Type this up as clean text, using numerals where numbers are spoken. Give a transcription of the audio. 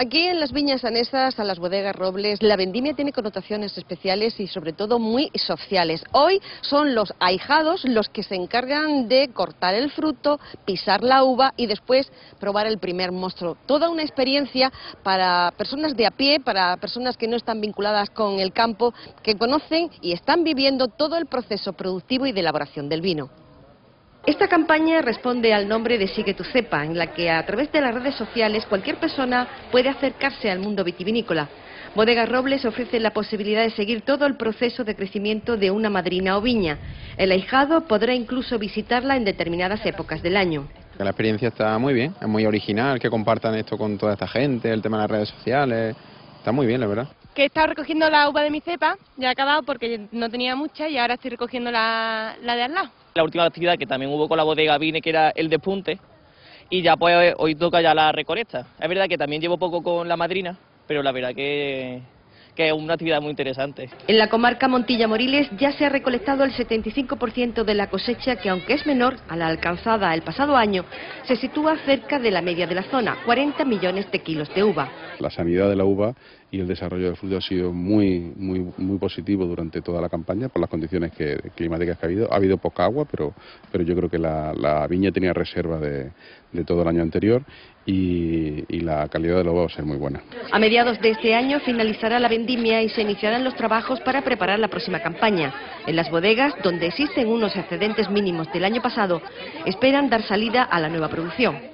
Aquí en las viñas anesas, a las bodegas Robles, la vendimia tiene connotaciones especiales y sobre todo muy sociales. Hoy son los ahijados los que se encargan de cortar el fruto, pisar la uva y después probar el primer mosto. Toda una experiencia para personas de a pie, para personas que no están vinculadas con el campo, que conocen y están viviendo todo el proceso productivo y de elaboración del vino. Esta campaña responde al nombre de Sigue tu cepa, en la que a través de las redes sociales cualquier persona puede acercarse al mundo vitivinícola. Bodegas Robles ofrece la posibilidad de seguir todo el proceso de crecimiento de una madrina o viña. El ahijado podrá incluso visitarla en determinadas épocas del año. La experiencia está muy bien, es muy original que compartan esto con toda esta gente, el tema de las redes sociales, está muy bien, la verdad. Que he estado recogiendo la uva de mi cepa, ya he acabado porque no tenía mucha y ahora estoy recogiendo la de al lado. La última actividad que también hubo con la bodega Vine, que era el despunte, y ya pues hoy toca ya la recolecta. Es verdad que también llevo poco con la madrina, pero la verdad que es una actividad muy interesante. En la comarca Montilla-Moriles ya se ha recolectado el 75% de la cosecha, que aunque es menor a la alcanzada el pasado año, se sitúa cerca de la media de la zona, 40 millones de kilos de uva. La sanidad de la uva y el desarrollo del fruto ha sido muy positivo durante toda la campaña por las condiciones climáticas que ha habido. Ha habido poca agua, pero yo creo que la viña tenía reserva de todo el año anterior y la calidad de la uva va a ser muy buena. A mediados de este año finalizará la vendimia y se iniciarán los trabajos para preparar la próxima campaña. En las bodegas, donde existen unos excedentes mínimos del año pasado, esperan dar salida a la nueva producción.